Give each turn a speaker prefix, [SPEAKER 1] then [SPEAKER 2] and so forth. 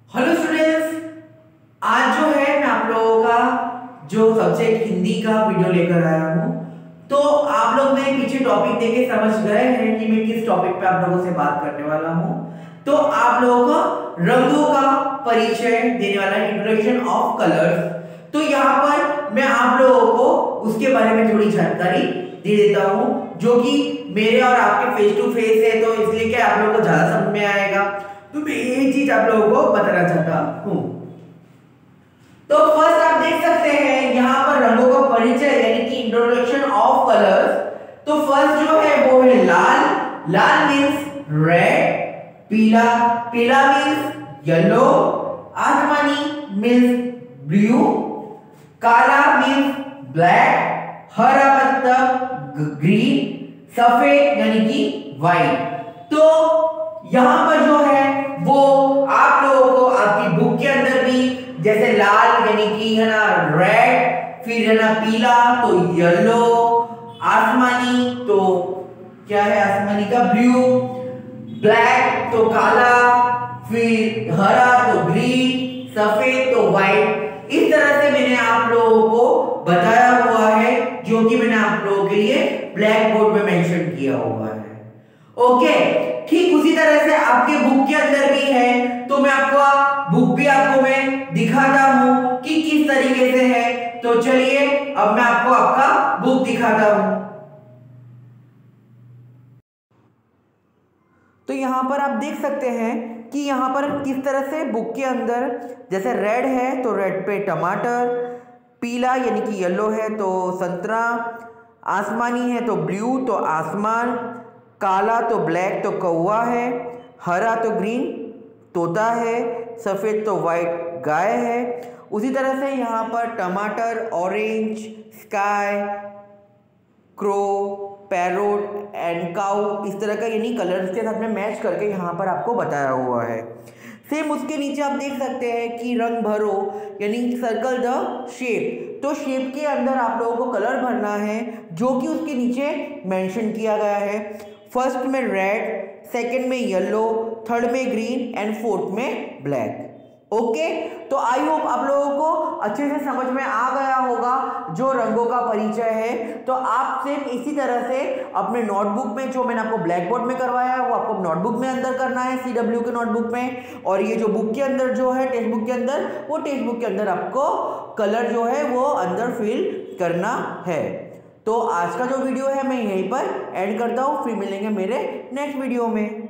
[SPEAKER 1] Hello students, आज जो है मैं आप लोगों का जो सब्जेक्ट हिंदी का वीडियो लेकर आया हूँ। तो आप लोग ने पीछे टॉपिक देके समझ गए हैं कि मैं किस टॉपिक पे आप लोगों से बात करने वाला हूँ। तो आप लोगों को रंगों का परिचय देने वाला है, इंट्रोडक्शन ऑफ कलर्स। तो यहाँ पर मैं आप लोगों को उसके बारे में थोड़ी जानकारी दे देता हूँ, जो कि मेरे और आपके फेस टू फेस है, तो इसलिए क्या आप लोगों को ज्यादा समझ में आएगा। तो मैं यही चीज आप लोगों को बताना चाहता हूं। तो फर्स्ट आप देख सकते हैं यहाँ पर रंगों का परिचय यानी कि इंट्रोडक्शन ऑफ कलर्स। तो फर्स्ट जो है वो है लाल। लाल मींस रेड। पीला, पीला मींस येलो। आसमानी मींस ब्लू। काला मींस ब्लैक। हरा मतलब ग्रीन। सफेद यानी कि व्हाइट। तो यहां पर जो है वो आप लोगों को आपकी बुक के अंदर भी जैसे लाल यानी कि है ना रेड, फिर है ना पीला तो येलो, आसमानी तो क्या है आसमानी का ब्लू, ब्लैक तो काला, फिर हरा तो ग्रीन, सफेद तो व्हाइट। इस तरह से मैंने आप लोगों को बताया हुआ है, जो कि मैंने आप लोगों के लिए ब्लैक बोर्ड में मेंशन किया हुआ है। ओके, ठीक उसी तरह से आपके बुक के अंदर भी है, तो मैं आपको बुक भी आपको मैं दिखाता हूं कि किस तरीके से है। तो चलिए अब मैं आपको आपका बुक दिखाता हूं। तो यहां पर आप देख सकते हैं कि यहां पर किस तरह से बुक के अंदर जैसे रेड है तो रेड पे टमाटर, पीला यानी कि येलो है तो संतरा, आसमानी है तो ब्लू तो आसमान, काला तो ब्लैक तो कौवा है, हरा तो ग्रीन तोता है, सफ़ेद तो वाइट गाय है। उसी तरह से यहाँ पर टमाटर, orange, sky, crow, parrot and cow इस तरह का यानी कलर्स के साथ में मैच करके यहाँ पर आपको बताया हुआ है। सेम उसके नीचे आप देख सकते हैं कि रंग भरो यानी सर्कल द शेप। तो शेप के अंदर आप लोगों को कलर भरना है, जो कि उसके नीचे मेंशन किया गया है। फर्स्ट में रेड, सेकंड में येलो, थर्ड में ग्रीन एंड फोर्थ में ब्लैक। ओके, तो आई होप आप लोगों को अच्छे से समझ में आ गया होगा जो रंगों का परिचय है। तो आप सेम इसी तरह से अपने नोटबुक में, जो मैंने आपको ब्लैक बोर्ड में करवाया है वो आपको नोटबुक में अंदर करना है, CW के नोटबुक में। और ये जो बुक के अंदर जो है टेक्स्ट बुक के अंदर, वो टेक्स्ट बुक के अंदर आपको कलर जो है वो अंदर फिल करना है। तो आज का जो वीडियो है मैं यहीं पर एंड करता हूँ, फिर मिलेंगे मेरे नेक्स्ट वीडियो में।